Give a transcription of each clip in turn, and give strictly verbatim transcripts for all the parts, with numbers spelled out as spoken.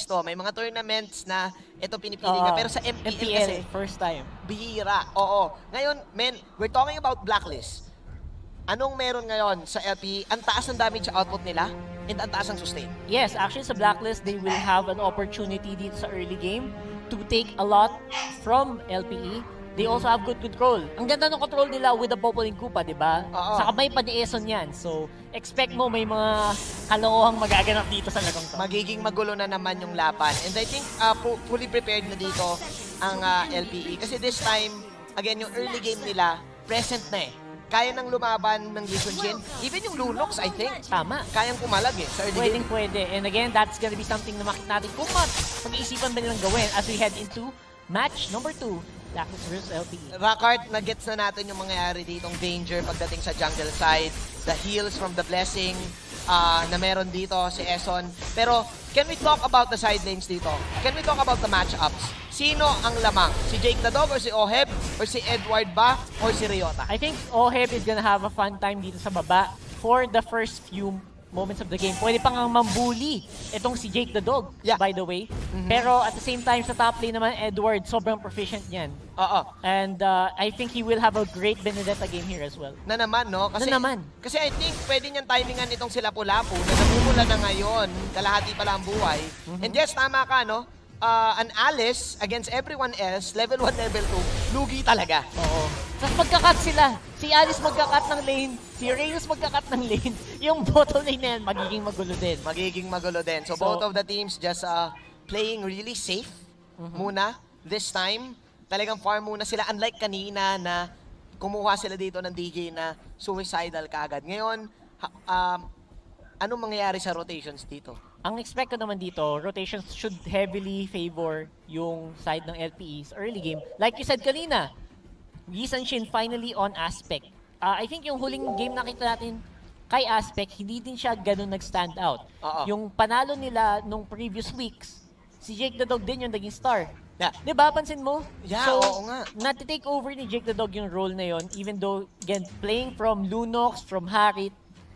to. May mga tournaments na ito pinipili uh, ka. Pero sa M P L, M P L kasi, first time. Bihira. Oo. Ngayon, men, we're talking about Blacklist. Anong meron ngayon sa L P E? Ang taas ng damage output nila and ang taas ng sustain. Yes, actually sa Blacklist, they will have an opportunity dito sa early game to take a lot from L P E. They also have good control. Ang ganda ng control nila with the Popoling Koopa, di ba? Sa kamay pa ni Eson yan. So, expect mo may mga kalokohang magaganap dito sa larong to. Magiging magulo na naman yung laban. And I think uh, fully prepared na dito ang uh, L P E. Kasi this time, again, yung early game nila, present na eh. Kaya nang lumaban ng Lee Jin. Even yung Lunox, I think. Tama. Kayang pumalag eh sa early Pwedeng game. Pwede. And again, that's gonna be something na makita natin kung mag-iisipan ba nilang gawin as we head into match number two. Blacklist versus L P E. Rockart, na-gets na natin yung mangyayari ditong danger pagdating sa jungle side. The heals from the blessing uh, na meron dito si Eson. Pero, can we talk about the side lanes dito? Can we talk about the matchups? Sino ang lamang? Si Jake the Dog or si Oheb? Or si Edward ba? Or si Ryota? I think Oheb is gonna have a fun time dito sa baba for the first few moments of the game. Pwede pa nga mambuli itong si Jake the Dog, yeah. by the way. Mm-hmm. Pero at the same time, sa top lane naman, Edward, sobrang proficient niyan. Oo. And uh, I think he will have a great Benedetta game here as well. Na naman, no? Kasi, na naman. Kasi I think pwede niyang timingan itong sila Lapu-Lapu na namumula na ngayon, kalahati pala ang buhay. Mm-hmm. And yes, tama ka, no? Uh, an Alice against everyone else, level one, level two, lugi talaga. Oo. Tapos magkakat sila. Si Alice magkakat ng lane, si Reyes magkakat ng lane. Yung bottom lane na yan, magiging magulo din. Magiging magulo din. So, so both of the teams just uh, playing really safe mm-hmm. muna this time. Talagang farm muna sila. Unlike kanina na kumuha sila dito ng D J na suicidal kaagad. Ngayon, um, anong mangyayari sa rotations dito? Ang expect ko naman dito, rotations should heavily favor yung side ng L P Es early game. Like you said kanina, Gisan Shin finally on Aspect. Uh, I think yung huling game nakita natin kay Aspect, hindi din siya ganun nag-stand out. Uh-oh. Yung panalo nila nung previous weeks, si Jake the Dog din yung naging star. Yeah. Diba, pansin mo? Yeah, so, oo nga. nati-take over ni Jake the Dog yung role na yon, even though, again, playing from Lunox, from Harit,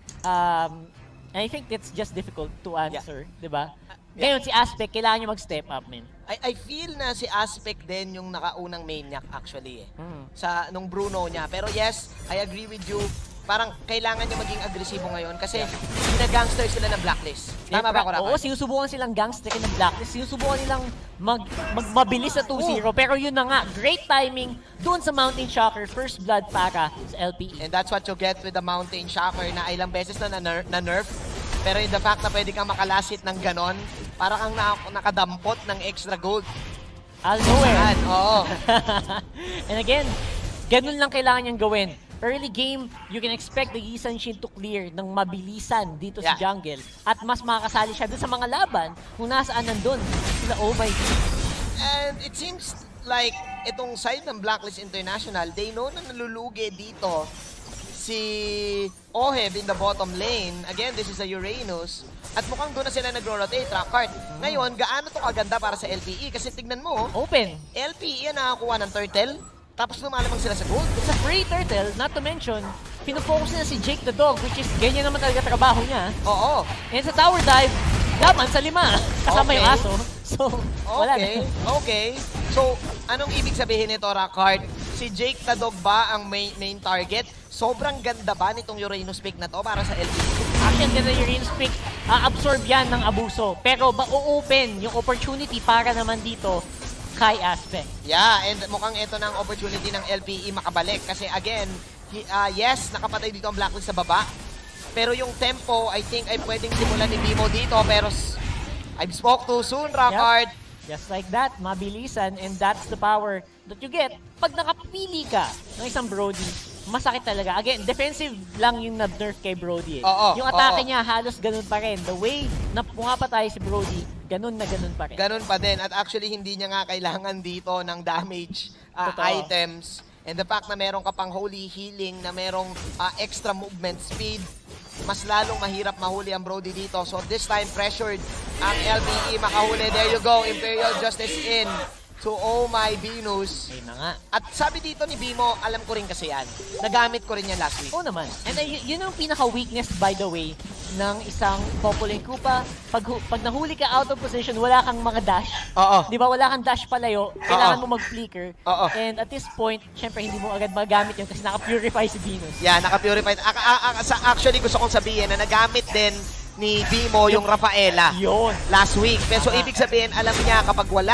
um, I think that's just difficult to answer, yeah. diba? Yeah. Ngayon, si Aspect, kailangan niya mag-step up, man. I, I feel na si Aspect din yung nakaunang maniac actually eh. Mm. Sa nung Bruno niya. Pero yes, I agree with you. Parang kailangan niya maging agresibo ngayon kasi yeah. gina-gangster sila ng Blacklist. Tama ba ko, Rafa? Oo, sinusubukan silang gangster ng Blacklist. Sinusubukan nilang mag, mag mabilis sa two zero. Pero yun na nga, great timing doon sa Mountain Shocker. First blood para sa L P E. And that's what you get with the Mountain Shocker na ilang beses na na-nerf. Na nerf. Pero in the fact na pwede kang makalasit ng ganon, parang kang na nakadampot ng extra gold. I'll nowhere. Oo. And again, ganun lang kailangan niyang gawin. Early game, you can expect the Gisan Shin to clear ng mabilisan dito yeah. sa jungle. At mas makakasali siya dun sa mga laban kung nasaan nandun sila oh my God. And it seems like itong side ng Blacklist International, they know na nalulugi dito si Oheb in the bottom lane. Again, this is a Uranus. At mukhang doon na sila nagro-rotate, Rockart. Mm. Ngayon, gaano to kaganda para sa L P E? Kasi tignan mo, open. L P E nakakuha ng turtle, tapos lumalamang sila sa gold. It's a free turtle, not to mention, pinufocus nila si Jake the Dog, which is ganyan naman talaga trabaho niya. Oo. And sa tower dive, laban sa lima. Kasama okay. yung aso. So, wala okay. na. Okay. So, anong ibig sabihin nito, Rockart? Si Jake the Dog ba ang main, main target? Sobrang ganda ba nitong Uranus pick na to para sa L P E? Actually, ganda yung Uranus pick. Uh, absorb yan ng abuso. Pero ma-open yung opportunity para naman dito kay Aspect. Yeah, and mukhang ito na ang opportunity ng L P E makabalik. Kasi again, he, uh, yes, nakapatay dito ang Blacklist sa baba. Pero yung tempo, I think, ay pwedeng simulan ni Bimo dito. Pero I've spoke too soon, Rockart. Yep. Just like that, mabilisan, and that's the power that you get. Pag nakapili ka ng isang Brody, masakit talaga. Again, defensive lang yung na-nerf kay Brody eh. Oo, yung atake oo. niya halos ganun pa rin. The way na pumapatay si Brody, ganun na ganun pa rin. Ganun pa din. At actually, hindi niya nga kailangan dito ng damage uh, items. And the fact na meron ka pang holy healing, na merong uh, extra movement speed, mas lalong mahirap mahuli ang Brody dito. So this time, pressured ang L P E makahuli. There you go, Imperial Justice in to Oh My Venus. Ayun na nga. At sabi dito ni Bimo, alam ko rin kasi yan. Nagamit ko rin yan last week. Oo naman. And uh, yun ang pinaka-weakness, by the way, ng isang Populate Koopa. Pag, pag nahuli ka out of position, wala kang mga dash. Oo. Di ba? Wala kang dash palayo. Kailangan Oo. mo mag-flicker. Oo. And at this point, syempre hindi mo agad magamit yun kasi naka-purify si Venus. Yeah, naka-purified. Actually, gusto kong sabihin na nagamit din ni Bimo yung Rafaela Yun. last week. Pero so, Aha. ibig sabihin, alam niya kapag wala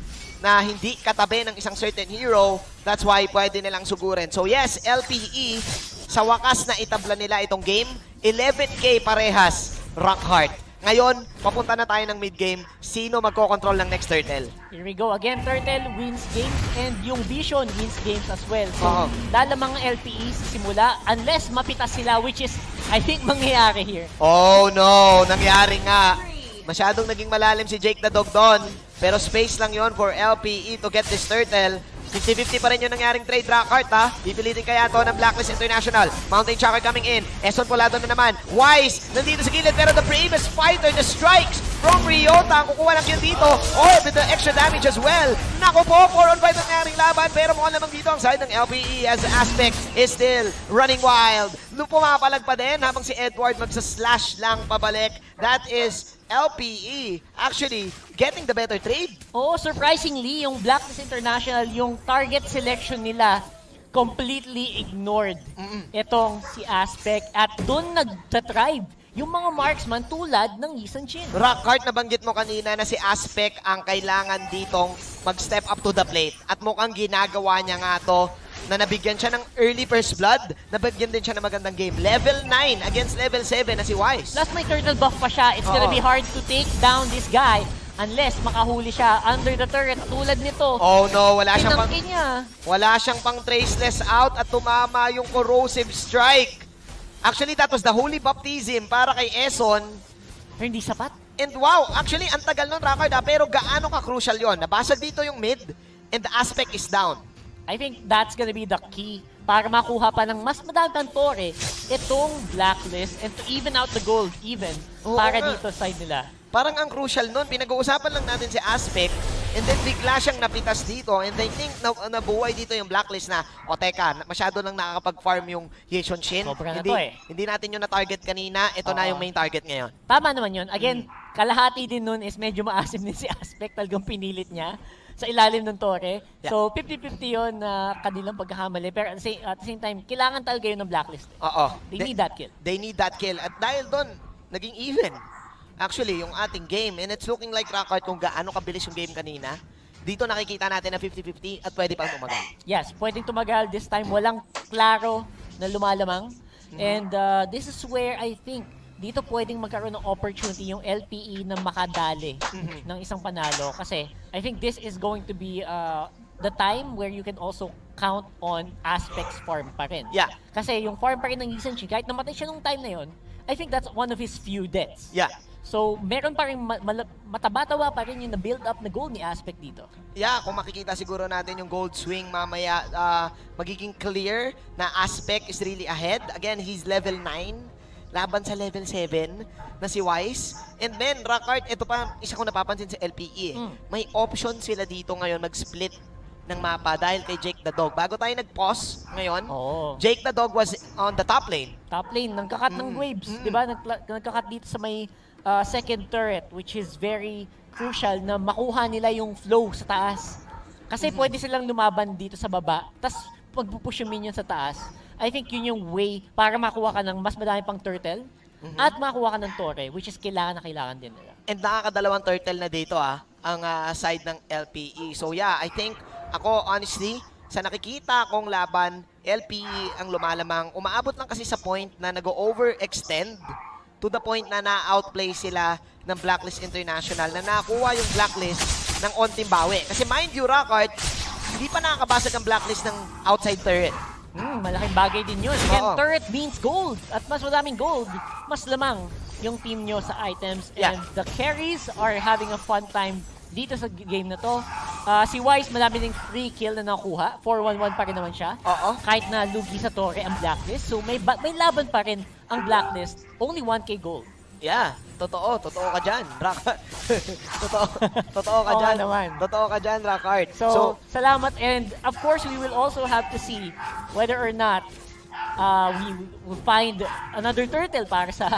na hindi katabi ng isang certain hero, that's why pwede nilang sugurin. So yes, L P E, sa wakas na itabla nila itong game, eleven K parehas, rock hard. Ngayon, papunta na tayo ng mid-game. Sino magko-control ng next turtle? Here we go. Again, Turtle wins games and yung Vision wins games as well. So, Oo. lalamang ang L P E sa simula unless mapitas sila, which is, I think, mangyayari here. Oh no, nangyari nga. Masyadong naging malalim si Jake the Dog doon. Pero space lang yon for L P E to get this turtle. fifty fifty pa rin yung nangyaring trade Rockheart ha. Pipilitin kaya to ng Blacklist International. Mountain Chakra coming in. Eson Polado na naman. Wise, nandito sa gilid pero the bravest fighter, the strikes from Ryota. Kukuha lang yun dito. Oh, with the extra damage as well. Naku po, four on five ang nangyaring laban. Pero mukhang namang dito ang side ng L P E as Aspect is still running wild. Pumapalag pa din habang si Edward magsa-slash lang pabalik. That is L P E actually getting the better trade. Oo, surprisingly, yung Blacklist International, yung target selection nila, completely ignored Mm-mm. itong si Aspect at doon nagtatribe yung mga marksman tulad ng Yisan Shin. Rockheart, nabanggit mo kanina na si Aspect ang kailangan ditong mag-step up to the plate. At mukhang ginagawa niya nga to na nabigyan siya ng early first blood, nabigyan din siya ng magandang game. Level nine against level seven na si Wise. Plus may turtle buff pa siya. It's gonna Oo. be hard to take down this guy unless makahuli siya under the turret tulad nito. Oh no, wala siyang pang, Tinangkin niya. wala siyang pang traceless out at tumama yung corrosive strike. Actually, that was the holy baptism para kay Eson. Pero hindi sapat. And wow, actually, ang tagal nun, Rockheart, ah, pero gaano ka-crucial yon? Nabasag dito yung mid and the Aspect is down. I think that's gonna be the key para makuha pa ng mas madagdag tore itong Blacklist and to even out the gold even Oo para nga. dito side nila. Parang ang crucial nun, pinag-uusapan lang natin si Aspect and then bigla siyang napitas dito and I think na, nabuhay dito yung Blacklist na, o teka, na- masyado nang nakakapag-farm yung Yisan Shin. Sobra na Hindi, to eh. hindi natin yung na-target kanina, ito na Oo. yung main target ngayon. Tama naman yun. Again, Hmm. kalahati din nun is medyo maasim din si Aspect. Talagang pinilit niya sa ilalim ng tore. Yeah. So, fifty fifty yun na kanilang pagkakamali. Pero at the, same, at the same time, kailangan talaga yun ng Blacklist. Oo. They need that kill. They need that kill. At dahil doon, naging even. Actually, yung ating game. And it's looking like Rockheart kung gaano kabilis yung game kanina. Dito nakikita natin na fifty fifty at pwede pang tumagal. Yes, pwedeng tumagal this time. Walang klaro na lumalamang. Mm-hmm. And uh, this is where I think dito pwedeng magkaroon ng opportunity yung L P E na makadali Mhm. ng isang panalo. Kasi I think this is going to be uh, the time where you can also count on Aspect's farm pa rin. Yeah. Kasi yung farm pa rin ng Yisan Shin, kahit namatay siya nung time na yon, I think that's one of his few deaths. Yeah. So, meron pa rin ma- mala- mataba-tawa pa rin yung na-build up na goal ni Aspect dito. Yeah, kung makikita siguro natin yung gold swing mamaya, uh, magiging clear na Aspect is really ahead. Again, he's level nine. Laban sa level seven na si Wise. And then, Rockheart, ito pa, isa ko napapansin sa L P E. Eh. Mm. May option sila dito ngayon mag-split ng mapa dahil kay Jake the Dog. Bago tayo nag-pause ngayon, Oo. Jake the Dog was on the top lane. Top lane, nagkakat ng Mm, waves, mm. di ba? Nagkla- Nagkakat dito sa may uh, second turret, which is very crucial na makuha nila yung flow sa taas. Kasi Mm-hmm. pwede silang lumaban dito sa baba, tas pagpupush yung minion sa taas. I think yun yung way para makuha ka ng mas madami pang turtle Mhm. at makuha ka ng tore, which is kailangan na kailangan din nila. And nakakadalawang turtle na dito ah, ang ah, side ng L P E. So yeah, I think ako honestly, sa nakikita kong laban, L P E ang lumalamang. Umaabot lang kasi sa point na nag-overextend to the point na na-outplay sila ng Blacklist International na nakuha yung Blacklist ng onting bawi. Kasi mind you, Rockheart, hindi pa nakakabasag ang Blacklist ng outside turret. Hmm, malaking bagay din yun. Again, Oo. turret means gold. At mas madaming gold, mas lamang yung team nyo sa items. Yeah. And the carries are having a fun time dito sa game na to. Uh, si Wise, marami ding free kill na nakuha. four one one pa rin naman siya. Oo. Kahit na lugi sa tore ang Blacklist. So may, ba- may laban pa rin ang Blacklist. Only one K gold. Yeah, totoo, totoo ka dyan, Rockheart. totoo, totoo ka Oo dyan. naman. Totoo ka dyan, Rockheart. So, so salamat. And of course, we will also have to see whether or not uh, we will find another turtle para sa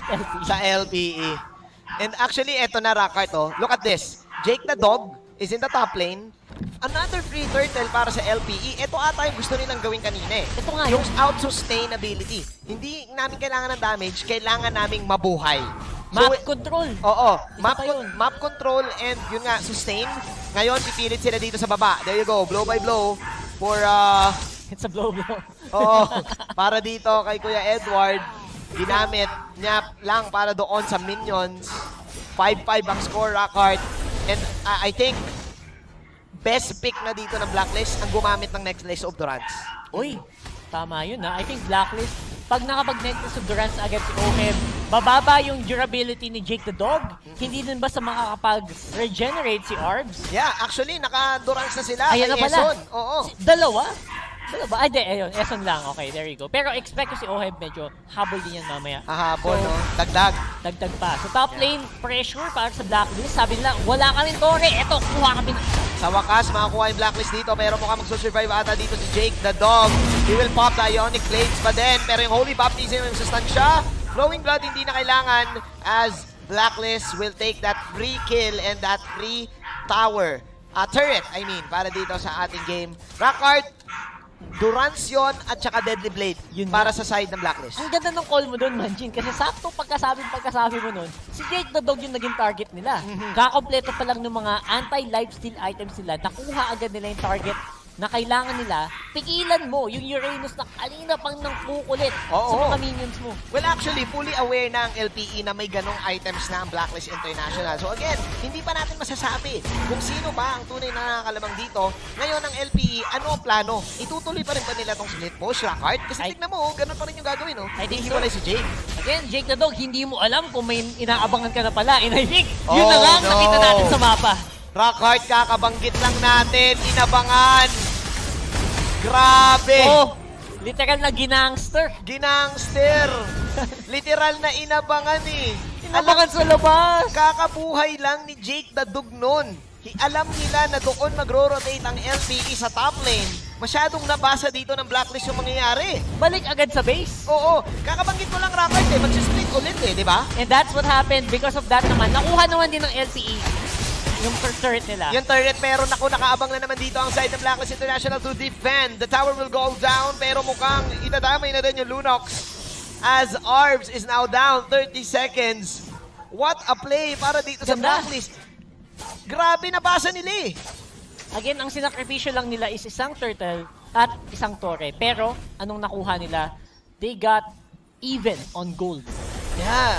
L P E. Sa L P E. And actually, eto na, Rockart, oh. Look at this. Jake the Dog is in the top lane. Another free turtle para sa L P E. Ito ata yung gusto nilang gawin kanina eh. Ito nga yung out-sustainability. Hindi namin kailangan ng damage, kailangan naming mabuhay. Map So, control. Oo. Map, pa yun. map control and yun nga, sustain. Ngayon, pipilit sila dito sa baba. There you go. Blow by blow for... Uh, It's a blow blow. Oo. Para dito kay Kuya Edward, ginamit niya lang para doon sa minions. five five ang score, Rockart. And uh, I think, best pick na dito ng Blacklist ang gumamit ng next list of Durance. Uy, tama yun ha. I think Blacklist, pag nakapag-next of Durance agad si Oheb, bababa yung durability ni Jake the Dog. Mm-hmm. Hindi din ba sa makakapag-regenerate si Arbs? Yeah, actually, naka-Durance na sila. Ayan na pala. Eson. Oo. Si, dalawa? Dalawa? Ay, de, ayun. Eson lang. Okay, there you go. Pero expect ko si Oheb medyo habol din yan mamaya. Hahabol, so, no? Dagdag. Dagdag pa. So, top lane pressure para sa Blacklist. Sabi nila, wala kami Tore. Eto, kuha kami na. Sa wakas, makakuha yung Blacklist dito, pero mukhang magsusurvive ata dito si Jake the Dog. He will pop the Ionic Blades pa din, pero yung Holy Baptism yung sustansya. Flowing Blood hindi na kailangan as Blacklist will take that free kill and that free tower. Uh, turret, I mean, para dito sa ating game. Rockart, Durance yun at saka Deadly Blade yun para na sa side ng Blacklist. Ang ganda ng call mo doon, Manjin, kasi sakto pagkasabi pagkasabi mo nun, si Jake the Dog yung naging target nila. Mm-hmm. Kakompleto pa lang ng mga anti-lifesteal items nila, nakuha agad nila yung target na kailangan nila, pigilan mo yung Uranus na kanina pang nang kukulit sa mga minions mo. Well, actually, fully aware na ang L P E na may ganong items na ang Blacklist International. So again, hindi pa natin masasabi kung sino ba ang tunay na nakakalabang dito. Ngayon, ang L P E, ano ang plano? Itutuloy pa rin ba nila tong split push, Rockart? Kasi I, tignan mo, ganun pa rin yung gagawin, no? I think hindi wala si Jake. Again, Jake the Dog, hindi mo alam kung may inaabangan ka na pala. And I think, oh, yun na lang no. nakita natin sa mapa. Rockart, kakabanggit lang natin, inabangan. Grabe! Oh, literal na ginangster. Ginangster! Literal na inabangan eh. Inabangan sa labas. Kakabuhay lang ni Jake the Dog nun. Alam nila na doon magro-rotate ang L P E sa top lane. Masyadong nabasa dito ng Blacklist yung mangyayari. Balik agad sa base. Oo, kakabanggit mo lang, Rockart eh. Mag-split ulit eh, di ba? And that's what happened. Because of that naman, nakuha naman din ng L P E. Yung turret nila. Yung turret, pero naku, nakaabang na naman dito ang side ng Blacklist International to defend. The tower will go down, pero mukhang itadamay na din yung Lunox as Arbs is now down thirty seconds. What a play para dito Ganda. Sa Blacklist. Grabe, nabasa nila eh. Again, ang sinakripisyo lang nila is isang turtle at isang tore. Pero, anong nakuha nila? They got even on gold. Yeah.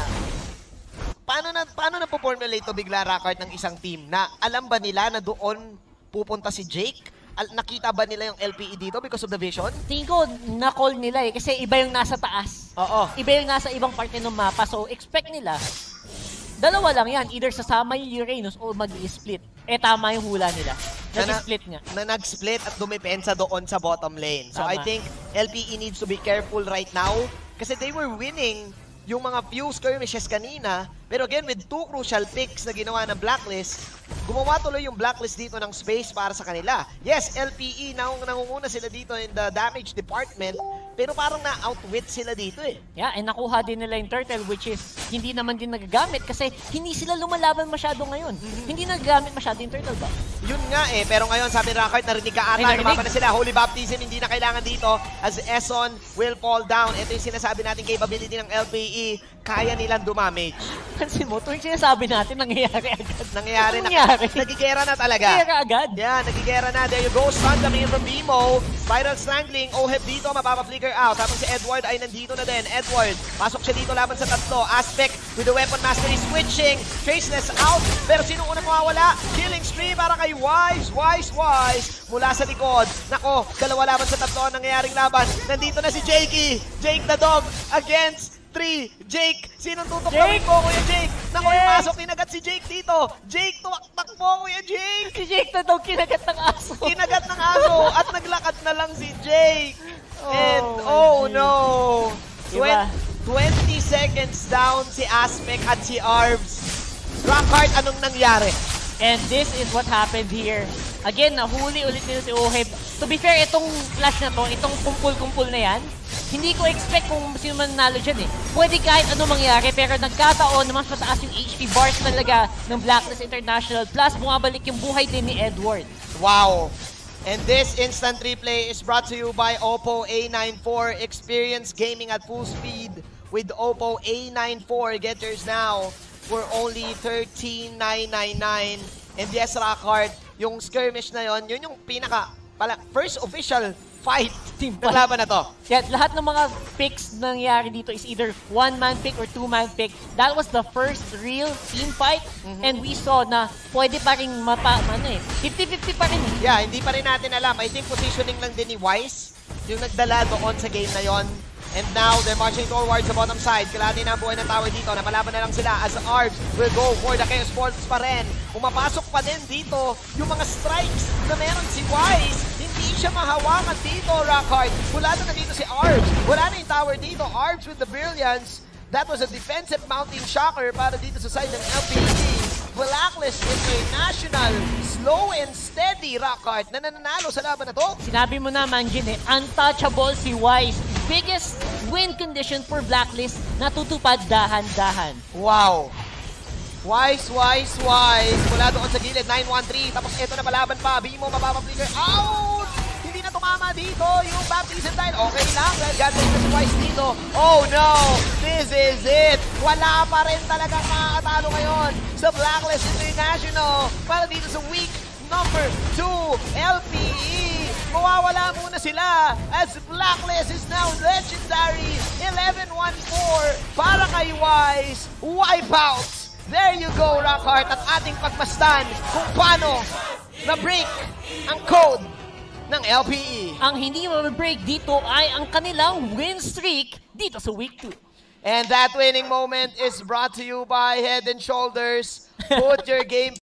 Paano na paano na po-formulate to bigla, Rockart, ng isang team na alam ba nila na doon pupunta si Jake? Al nakita ba nila yung L P E dito because of the vision? Tingin ko, na-call nila eh. Kasi iba yung nasa taas. Oo. Iba yung nasa ibang parte ng mapa. So, expect nila, dalawa lang yan. Either sasama yung Uranus o mag-split. Eh, tama yung hula nila. Nag-split nga. Na nag-split at dumipensa doon sa bottom lane. So, tama. I think L P E needs to be careful right now kasi they were winning yung mga few skirmishes kanina. Pero again, with two crucial picks na ginawa ng Blacklist, gumawa tuloy yung Blacklist dito ng space para sa kanila. Yes, L P E, nang nangunguna sila dito in the damage department, pero parang na-outwit sila dito eh. Yeah, and nakuha din nila yung turtle, which is hindi naman din nagagamit kasi hindi sila lumalaban masyado ngayon. Mm-hmm. Hindi nagagamit masyado yung turtle ba? Yun nga eh, pero ngayon sabi ni Rockart, narinig ka ata, lumaban na sila. Holy Baptism, hindi na kailangan dito as Eson will fall down. Ito yung sinasabi natin capability ng L P E, kaya nilang dumamage. Pansin mo, tuwing sinasabi natin, nangyayari agad. Nangyayari, nangyayari? Na, nagigera na talaga. Nagigera agad. Yeah, nagigera na. There you go, stun coming in from Bimo. Spiral Strangling, Oheb dito, mapapa-flicker out. Habang si Edward ay nandito na din. Edward, pasok siya dito laban sa tatlo. Aspect with the weapon mastery switching. Traceless out. Pero sino unang mawawala? Killing spree para kay Wise. Wise, Wise. Mula sa likod. Nako, dalawa laban sa tatlo ang nangyayaring laban. Nandito na si Jakey. Jake the Dog against three. Jake, sinong tutok gawin po, Kuya Jake? Nako, yung aso, kinagat si Jake dito. Jake, tuwaktak po, Kuya Jake. Si Jake na daw kinagat ng aso. Kinagat ng aso at naglakad na lang si Jake. Oh, and, oh G. no. Diba? twenty seconds down si Aspec at si Arbs. Rockart, anong nangyari? And this is what happened here. Again, nahuli ulit nila si Oheb. To be fair, itong clash na to, itong kumpul-kumpul na yan, hindi ko expect kung sino man nanalo dyan eh. Pwede kahit ano mangyari, pero nagkataon na mas mataas yung H P bars talaga ng Blacklist International. Plus, bumabalik yung buhay din ni Edward. Wow! And this instant replay is brought to you by Oppo A ninety-four. Experience gaming at full speed with Oppo A ninety-four. Get yours now for only thirteen nine ninety-nine. And yes, Rockhard, yung skirmish na yon, yun yung pinaka, pala, first official fight ng laban na to. Yeah, lahat ng mga picks nangyari dito is either one-man pick or two-man pick. That was the first real team fight. Mm-hmm. And we saw na pwede pa rin mapa, ano eh, fifty fifty pa rin. Yeah, hindi pa rin natin alam. I think positioning lang din ni Wise yung nagdala doon sa game na yon. And now, they're marching towards the bottom side. Kalahati na ang buhay ng tower dito. Napalaban na lang sila as Arbs will go for the Chaos Sports pa rin. Pumapasok pa din dito yung mga strikes na meron si Wise. Hindi siya mahawakan dito, Rockhard. Wala na dito si Arbs. Wala na yung tower dito. Arbs with the brilliance. That was a defensive mounting shocker para dito sa side ng L P E. Blacklist International, slow and steady, Rockhard, na nananalo sa laban na to. Sinabi mo naman, Jin, eh, untouchable si Wise. Biggest win condition for Blacklist, natutupad dahan-dahan. Wow. Wise, Wise, Wise. Mula doon sa gilid, nine one three. Tapos ito na malaban pa. Bimo, mapapapligger. Out! Hindi na tumama dito yung baptism dahil okay lang. Dahil gagawin na si Wise dito. Oh no! This is it! Wala pa rin talagang makakatalo ngayon sa Blacklist International para dito sa week number two, L P E. Mawawala muna sila as Blacklist is now legendary. eleven one four para kay Wise. Wipeout! There you go, Rockhard, at ating pagmasdan kung paano na-break ang code ng L P E. Ang hindi ma-break dito ay ang kanilang win streak dito sa week two. And that winning moment is brought to you by Head and Shoulders. Put your game